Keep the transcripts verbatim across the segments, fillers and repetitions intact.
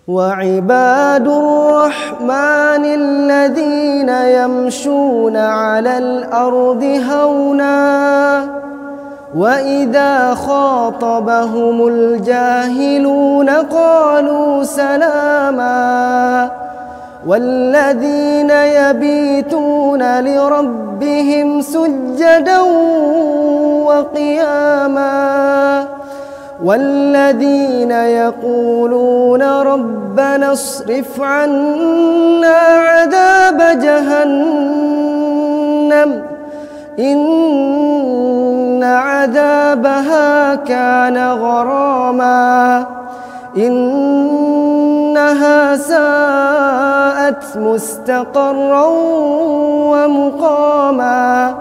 وعباد الرحمن الذين يمشون على الأرض هونا وإذا خاطبهم الجاهلون قالوا سلاما والذين يبيتون لربهم سجدا وقياما والذين يقولون ربنا اصرف عنا عذاب جهنم إن عذابها كان غراما إنها ساءت مستقرا ومقاما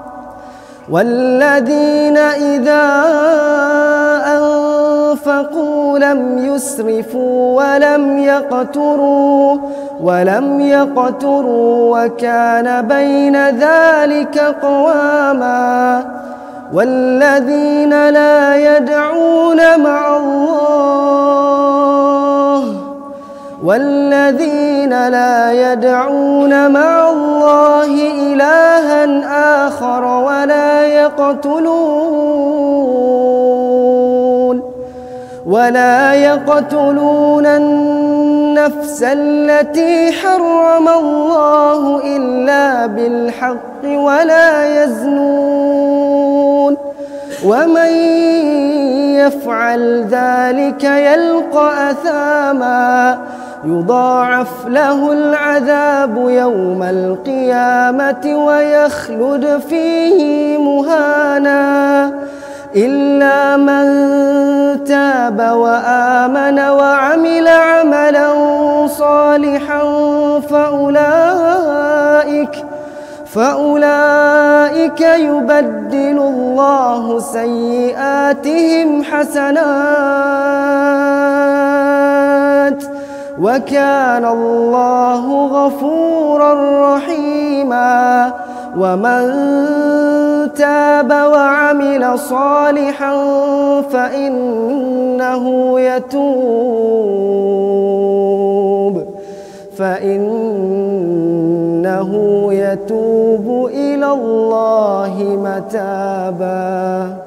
والذين إذا أنفقوا لم يسرفوا ولم يقتروا ولم يقتروا وكان بين ذلك قواما والذين لا يدعون مع الله والذين لا يدعون مع الله إلها آخر ولا يقتلون ولا يقتلون النفس التي حرم الله إلا بالحق ولا يزنون ومن يفعل ذلك يلقى أثاما يضاعف له العذاب يوم القيامة ويخلد فيه مهانا إلا من تاب وآمن وعمل عملا صالحا فأولئك فأولئك يبدل الله سيئاتهم حسنات وكان الله غفورا رحيما ومن تاب وعمل صالحا فإنه يتوب فإنه يتوب إلى الله متابا.